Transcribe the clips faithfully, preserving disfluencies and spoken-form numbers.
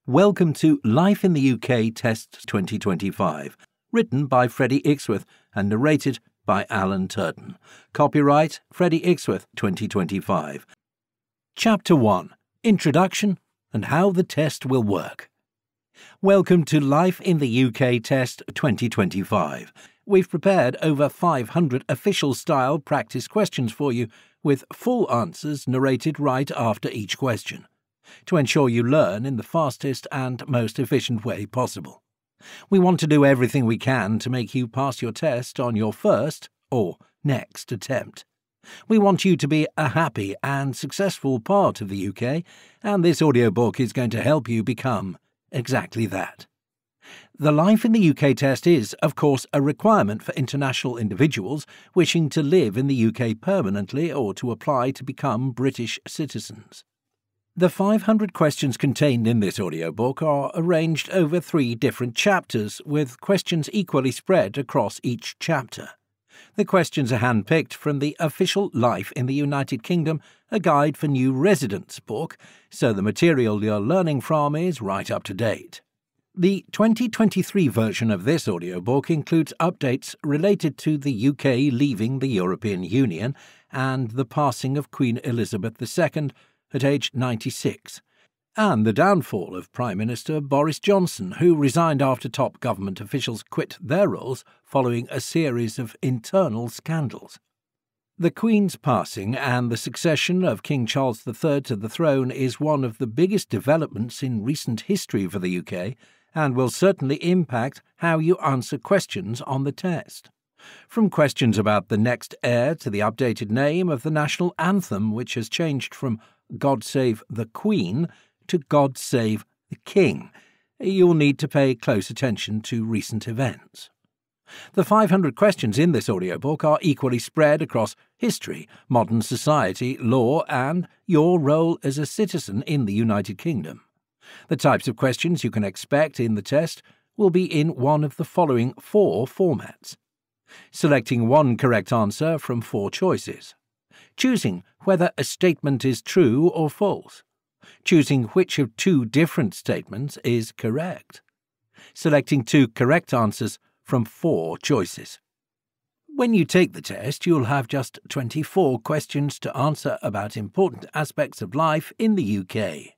Welcome to Life in the U K Test twenty twenty-five, written by Freddie Ixworth and narrated by Alan Turton. Copyright Freddie Ixworth twenty twenty-five. Chapter one. Introduction and How the Test Will Work. Welcome to Life in the U K Test twenty twenty-five. We've prepared over five hundred official-style practice questions for you, with full answers narrated right after each question, to ensure you learn in the fastest and most efficient way possible. We want to do everything we can to make you pass your test on your first or next attempt. We want you to be a happy and successful part of the U K, and this audiobook is going to help you become exactly that. The Life in the U K test is, of course, a requirement for international individuals wishing to live in the U K permanently or to apply to become British citizens. The five hundred questions contained in this audiobook are arranged over three different chapters, with questions equally spread across each chapter. The questions are handpicked from the official Life in the United Kingdom, a guide for new residents book, so the material you're learning from is right up to date. The twenty twenty-three version of this audiobook includes updates related to the U K leaving the European Union and the passing of Queen Elizabeth the Second at age ninety-six, and the downfall of Prime Minister Boris Johnson, who resigned after top government officials quit their roles following a series of internal scandals. The Queen's passing and the succession of King Charles the Third to the throne is one of the biggest developments in recent history for the U K, and will certainly impact how you answer questions on the test. From questions about the next heir to the updated name of the national anthem, which has changed from God Save the Queen to God Save the King, you'll need to pay close attention to recent events. The five hundred questions in this audiobook are equally spread across history, modern society, law, and your role as a citizen in the United Kingdom. The types of questions you can expect in the test will be in one of the following four formats: selecting one correct answer from four choices, choosing whether a statement is true or false, choosing which of two different statements is correct, selecting two correct answers from four choices. When you take the test, you'll have just twenty-four questions to answer about important aspects of life in the U K.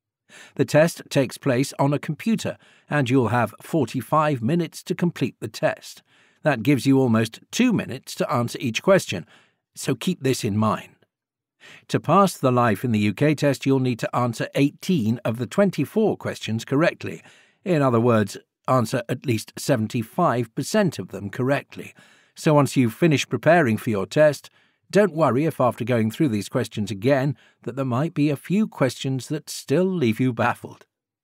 The test takes place on a computer, and you'll have forty-five minutes to complete the test. That gives you almost two minutes to answer each question, so keep this in mind. To pass the Life in the U K test, you'll need to answer eighteen of the twenty-four questions correctly. In other words, answer at least seventy-five percent of them correctly. So once you've finished preparing for your test, don't worry if after going through these questions again that there might be a few questions that still leave you baffled.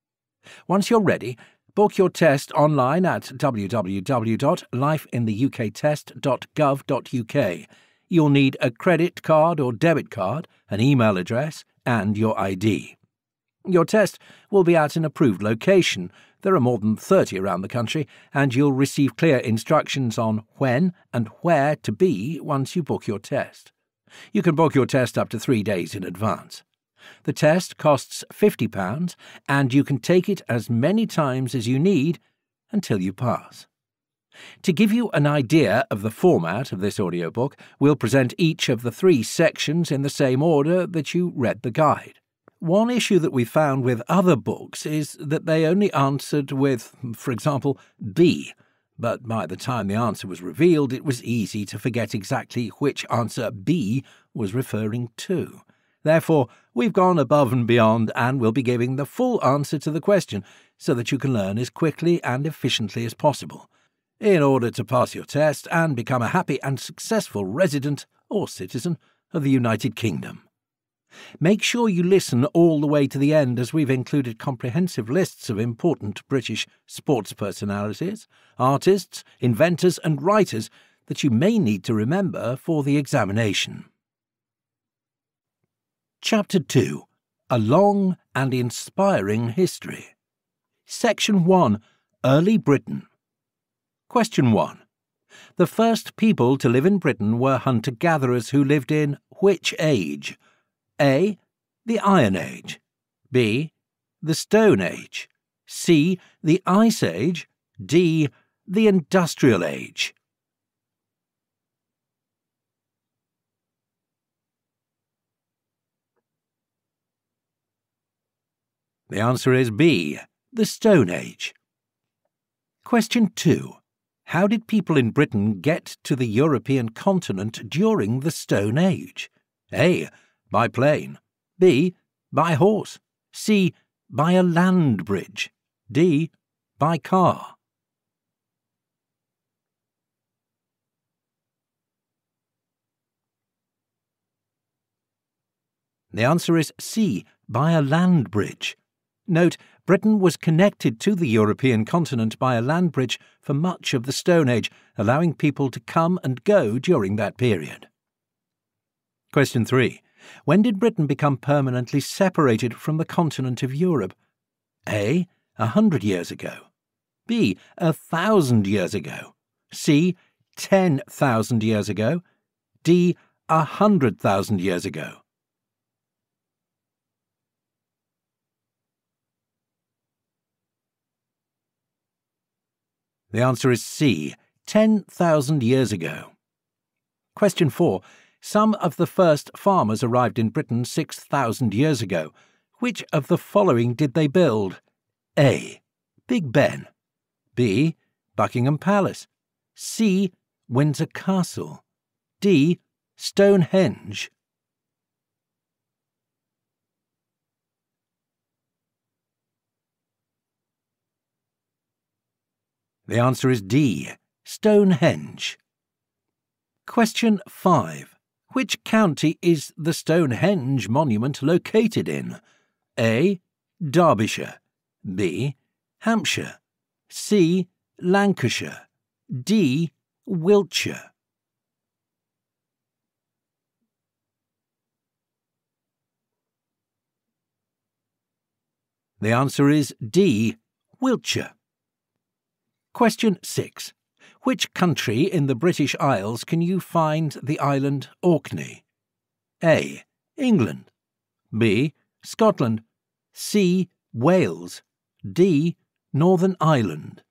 Once you're ready, book your test online at w w w dot life in the u k test dot gov dot u k. You'll need a credit card or debit card, an email address, and your I D. Your test will be at an approved location. There are more than thirty around the country, and you'll receive clear instructions on when and where to be once you book your test. You can book your test up to three days in advance. The test costs fifty pounds, and you can take it as many times as you need until you pass. To give you an idea of the format of this audiobook, we'll present each of the three sections in the same order that you read the guide. One issue that we found with other books is that they only answered with, for example, B, but by the time the answer was revealed, it was easy to forget exactly which answer B was referring to. Therefore, we've gone above and beyond and will be giving the full answer to the question so that you can learn as quickly and efficiently as possible, in order to pass your test and become a happy and successful resident or citizen of the United Kingdom. Make sure you listen all the way to the end, as we've included comprehensive lists of important British sports personalities, artists, inventors and writers that you may need to remember for the examination. Chapter two. A Long and Inspiring History. Section one. Early Britain. Question one. The first people to live in Britain were hunter-gatherers who lived in which age? A. The Iron Age. B. The Stone Age. C. The Ice Age, D. The Industrial Age. The answer is B. The Stone Age. Question two. How did people in Britain get to the European continent during the Stone Age? A. By plane. B. By horse. C. By a land bridge. D. By car. The answer is C. By a land bridge. Note, Britain was connected to the European continent by a land bridge for much of the Stone Age, allowing people to come and go during that period. Question three. When did Britain become permanently separated from the continent of Europe? A. A hundred years ago. B. A thousand years ago. C. Ten thousand years ago. D. A hundred thousand years ago. The answer is C. Ten thousand years ago. Question four. Some of the first farmers arrived in Britain six thousand years ago. Which of the following did they build? A. Big Ben. B. Buckingham Palace. C. Windsor Castle. D. Stonehenge. The answer is D. Stonehenge. Question five. Which county is the Stonehenge monument located in? A. Derbyshire. B. Hampshire. C. Lancashire. D. Wiltshire. The answer is D. Wiltshire. Question six. Which country in the British Isles can you find the island Orkney? A. England. B. Scotland. C. Wales. D. Northern Ireland.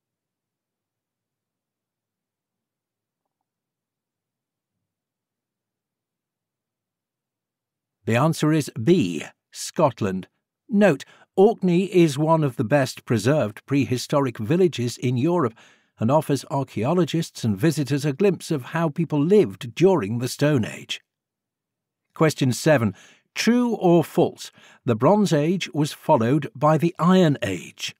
The answer is B. Scotland. Note, Orkney is one of the best preserved prehistoric villages in Europe and offers archaeologists and visitors a glimpse of how people lived during the Stone Age. Question seven. True or false? The Bronze Age was followed by the Iron Age.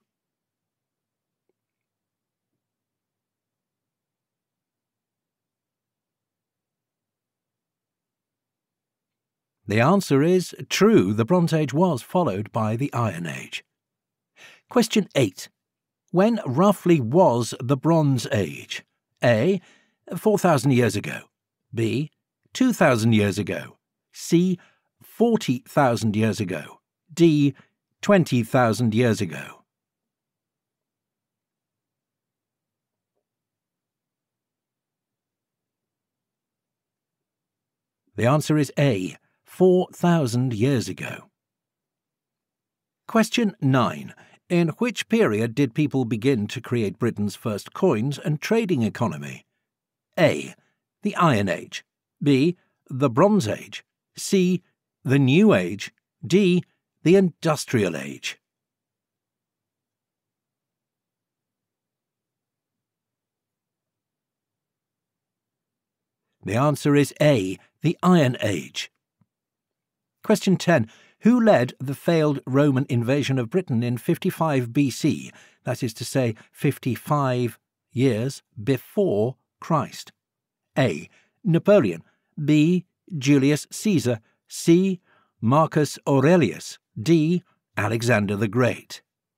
The answer is true. The Bronze Age was followed by the Iron Age. Question eight. When roughly was the Bronze Age? A. four thousand years ago. B. two thousand years ago. C. forty thousand years ago. D. twenty thousand years ago. The answer is A. four thousand years ago. Question nine. In which period did people begin to create Britain's first coins and trading economy? A. The Iron Age. B. The Bronze Age. C. The New Age. D. The Industrial Age. The answer is A. The Iron Age. Question ten. Who led the failed Roman invasion of Britain in fifty-five B C, that is to say, fifty-five years before Christ? A. Napoleon. B. Julius Caesar. C. Marcus Aurelius. D. Alexander the Great.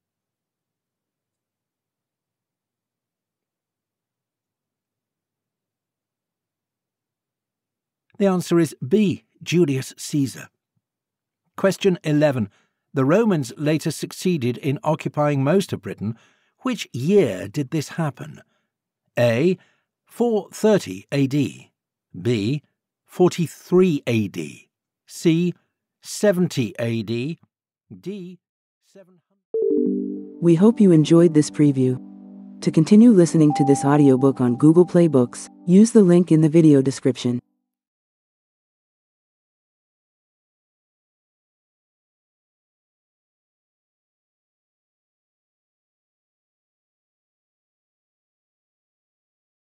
The answer is B. Julius Caesar. Question eleven. The Romans later succeeded in occupying most of Britain. Which year did this happen? A. four thirty A D. B. forty-three A D. C. seventy A D. D. seven hundred. We hope you enjoyed this preview. To continue listening to this audiobook on Google Play Books, use the link in the video description.